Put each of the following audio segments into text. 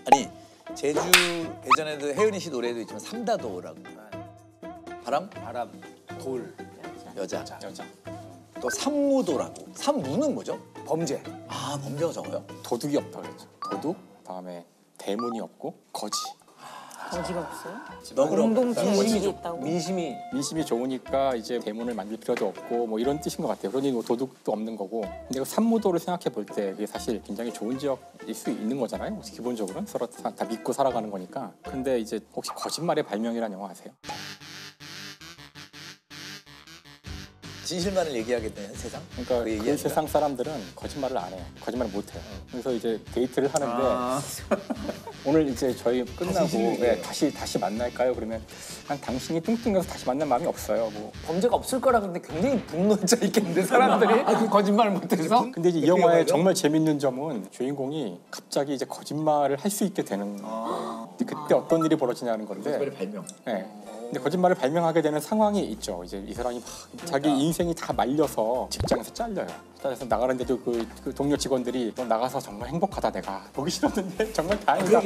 아니 제주 예전에도 혜은이 씨 노래도 있지만 삼다도라고 바람 돌, 여자 여자. 또 삼무도라고 삼무는 뭐죠? 범죄. 아 범죄가 적어요? 도둑이 없다 그랬죠. 도둑, 다음에 대문이 없고 거지. 거지가 없어요? 너그럽다. 공동체 거지. 의식이 있다고? 민심이 좋으니까 이제 대문을 만들 필요도 없고 뭐 이런 뜻인 것 같아요. 그러니 뭐 도둑도 없는 거고. 근데 그 삼무도를 생각해 볼 때 그게 사실 굉장히 좋은 지역일 수 있는 거잖아요. 혹시 기본적으로는 서로 다 믿고 살아가는 거니까. 근데 이제 혹시 거짓말의 발명이라는 영화 아세요? 진실만을 얘기하게 되는 세상? 그러니까 그 얘기하니까? 세상 사람들은 거짓말을 안 해요. 거짓말을 못 해요. 그래서 이제 데이트를 하는데 오늘 이제 저희 끝나고 다시 만날까요? 그러면 한 당신이 뚱뚱해서 다시 만날 마음이 없어요. 뭐. 범죄가 없을 거라 근데 굉장히 분노해져 있겠는데 사람들이 그 거짓말 못해서. 근데 이제 이 영화의 정말 재밌는 점은 주인공이 갑자기 이제 거짓말을 할 수 있게 되는 그때 어떤 일이 벌어지냐는 건데. 거짓말의 발명. 네. 근데 거짓말을 발명하게 되는 상황이 있죠. 이제 이 사람이 막 자기 인생이 다 말려서 직장에서 잘려요. 잘려서 나가는데도 그 동료 직원들이 너 나가서 정말 행복하다 내가 보기 싫었는데 정말 다행이다.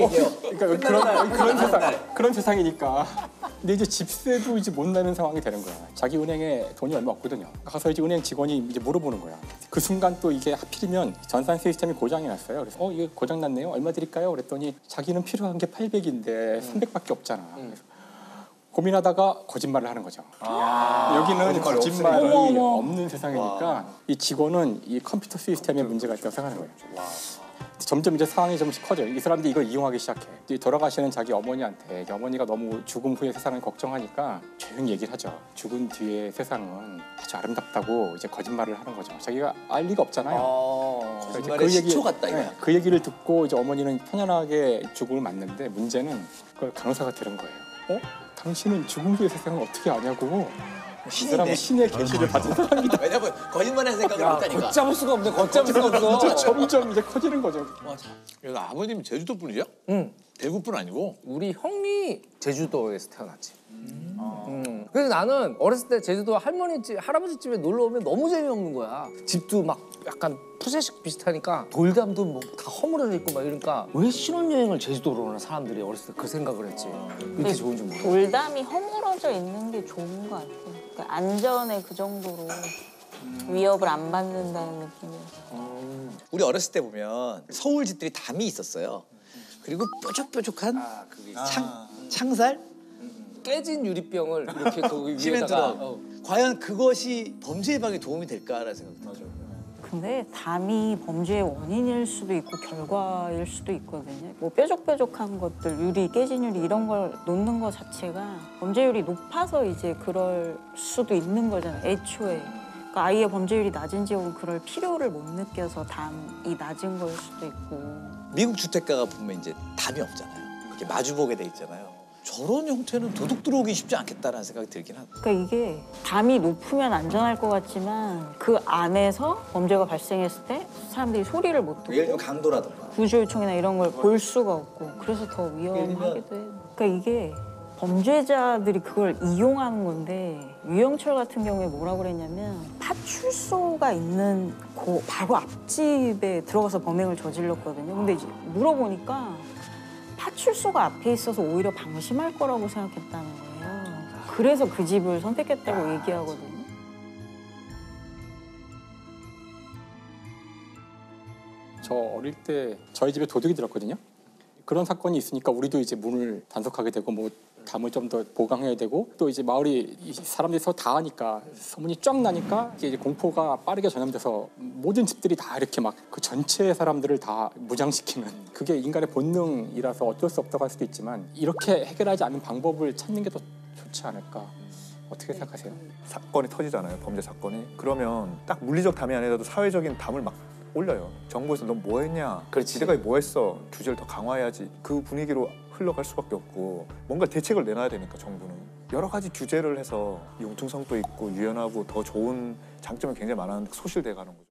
그러니까 그런 세상이니까. 근데 이제 집세도 이제 못 내는 상황이 되는 거야. 자기 은행에 돈이 얼마 없거든요. 가서 이제 은행 직원이 이제 물어보는 거야. 그 순간 또 이게 하필이면 전산 시스템이 고장이 났어요. 그래서 이거 고장 났네요. 얼마 드릴까요? 그랬더니 자기는 필요한 게 800인데 300밖에 없잖아. 그래서 고민하다가 거짓말을 하는 거죠. 여기는 거짓말이 없는 세상이니까 이 직원은 이 컴퓨터 시스템에 문제가 있다고 생각하는 거예요. 점점 이제 상황이 좀씩 커져요. 이 사람들이 이걸 이용하기 시작해. 돌아가시는 자기 어머니한테 어머니가 너무 죽음 후의 세상을 걱정하니까 조용히 얘기를 하죠. 죽은 뒤의 세상은 아주 아름답다고 이제 거짓말을 하는 거죠. 자기가 알 리가 없잖아요. 거짓말의 시초 같다 이거야. 그 얘기를 듣고 이제 어머니는 편안하게 죽음을 맞는데 문제는 그걸 간호사가 들은 거예요. 당신은 죽음 후의 세상을 어떻게 아냐고. 이 사람은 신의 계시를 받은 사람이다. 왜냐면 거짓말하는 생각을 못하니까. 걷잡을 수가 없네. 걷잡을 수가 없어. 점점 이제 커지는 거죠. 그래서 아버님 제주도 분이야? 응. 대구 분 아니고? 우리 형이 제주도에서 태어났지. 그래서 나는 어렸을 때 제주도 할머니 집, 할아버지 집에 놀러 오면 너무 재미없는 거야. 집도 막 약간 푸세식 비슷하니까 돌담도 뭐 다 허물어져 있고 막 이러니까 왜 신혼여행을 제주도로 오나 사람들이 어렸을 때 그 생각을 했지. 이렇게 좋은 줄 모르고. 돌담이 허물어져 있는 게 좋은 것 같아요. 그러니까 안전에 그 정도로 위협을 안 받는다는 느낌이었어요. 우리 어렸을 때 보면 서울 집들이 담이 있었어요. 그리고 뾰족뾰족한 창살? 깨진 유리병을 이렇게 거기 위에다가 시멘트로. 과연 그것이 범죄 예방에 도움이 될까라는 생각이 들어요. 근데 담이 범죄의 원인일 수도 있고 결과일 수도 있거든요. 뭐 뾰족뾰족한 것들, 유리, 깨진 유리 이런 걸 놓는 것 자체가 범죄율이 높아서 이제 그럴 수도 있는 거잖아요. 애초에. 그러니까 아이의 범죄율이 낮은 지역은 그럴 필요를 못 느껴서 담이 낮은 걸 수도 있고. 미국 주택가가 보면 이제 담이 없잖아요. 이렇게 마주보게 돼 있잖아요. 저런 형태는 도둑 들어오기 쉽지 않겠다라는 생각이 들긴 하다. 그러니까 이게 담이 높으면 안전할 것 같지만 그 안에서 범죄가 발생했을 때 사람들이 소리를 못 듣고 예를 들면 강도라든가. 구조 요청이나 이런 걸 볼 수가 없고 그래서 더 위험하기도 해요. 그러니까 이게 범죄자들이 그걸 이용하는 건데 유영철 같은 경우에 뭐라고 그랬냐면 파출소가 있는 그 바로 앞집에 들어가서 범행을 저질렀거든요. 근데 이제 물어보니까 파출소가 앞에 있어서 오히려 방심할 거라고 생각했다는 거예요. 그래서 그 집을 선택했다고 얘기하거든요. 저 어릴 때 저희 집에 도둑이 들었거든요. 그런 사건이 있으니까 우리도 이제 문을 단속하게 되고 뭐 담을 좀 더 보강해야 되고 또 이제 마을이 사람들이 서로 다 하니까 소문이 쫙 나니까 이제 공포가 빠르게 전염돼서 모든 집들이 다 이렇게 막 그 전체 사람들을 다 무장시키는 그게 인간의 본능이라서 어쩔 수 없다고 할 수도 있지만 이렇게 해결하지 않는 방법을 찾는 게 더 좋지 않을까. 어떻게 생각하세요? 사건이 터지잖아요. 범죄 사건이. 그러면 딱 물리적 담이 아니라도 사회적인 담을 막 올려요. 정부에서 너 뭐 했냐? 그렇지. 지대가 뭐 했어? 규제를 더 강화해야지. 그 분위기로 흘러갈 수밖에 없고 뭔가 대책을 내놔야 되니까 정부는. 여러 가지 규제를 해서 융통성도 있고 유연하고 더 좋은 장점이 굉장히 많았는데 소실돼 가는 거죠.